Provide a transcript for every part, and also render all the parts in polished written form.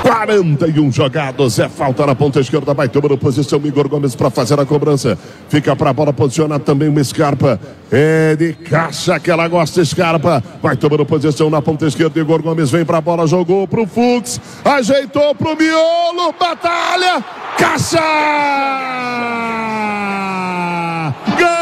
41 jogados, é falta na ponta esquerda, vai tomando posição Igor Gomes para fazer a cobrança, fica para a bola posicionar também uma Scarpa, é de caixa que ela gosta, Scarpa, vai tomando posição na ponta esquerda, Igor Gomes vem para a bola, jogou pro Fux, ajeitou pro miolo, batalha, caixa! Gol!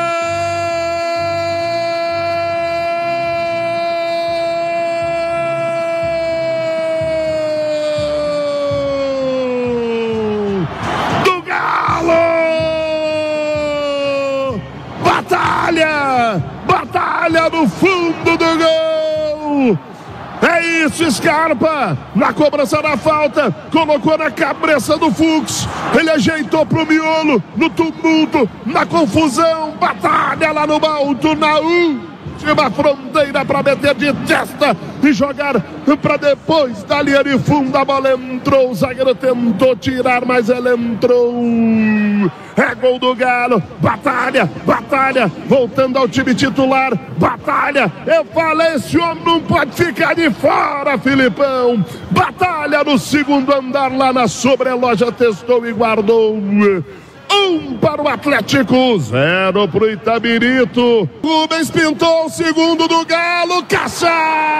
Batalha no fundo do gol. É isso, Scarpa, na cobrança da falta, colocou na cabeça do Fux, ele ajeitou pro miolo, no tumulto, na confusão, batalha lá no alto, na última fronteira para meter de testa e jogar para depois da linha de fundo, a bola entrou, o zagueiro tentou tirar, mas ela entrou. É gol do Galo, batalha, voltando ao time titular, batalha, eu falei, esse homem não pode ficar de fora, Filipão, batalha no segundo andar lá na sobreloja, testou e guardou. 1 para o Atlético, 0 para o Itabirito. Rubens pintou o segundo do Galo, caixa!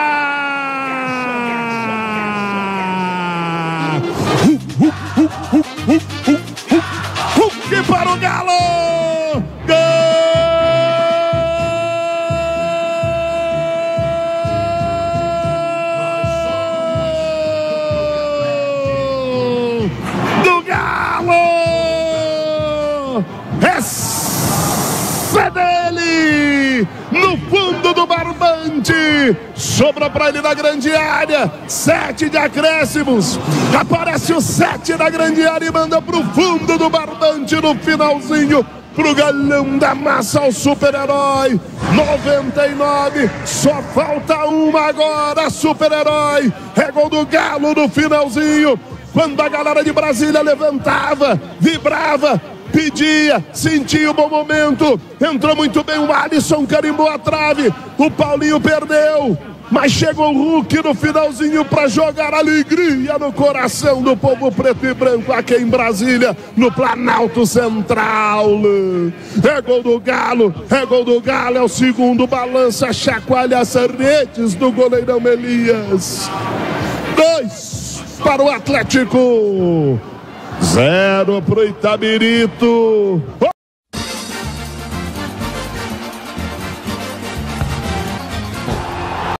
Hulk para o Galo! Gol do Galo! Essa é dele! No fundo do barbante, sobra para ele na grande área, 7 de acréscimos, aparece o 7 na grande área e manda pro fundo do barbante no finalzinho, pro galão da massa, o super-herói, 99, só falta uma agora, super-herói, é gol do Galo no finalzinho, quando a galera de Brasília levantava, vibrava, pedia, sentia o bom momento, entrou muito bem o Alisson, carimbou a trave, o Paulinho perdeu, mas chegou o Hulk no finalzinho para jogar alegria no coração do povo preto e branco aqui em Brasília, no Planalto Central. É gol do Galo, é o segundo, balança, chacoalha as redes do goleirão Elias. 2 para o Atlético, 0 pro Itabirito.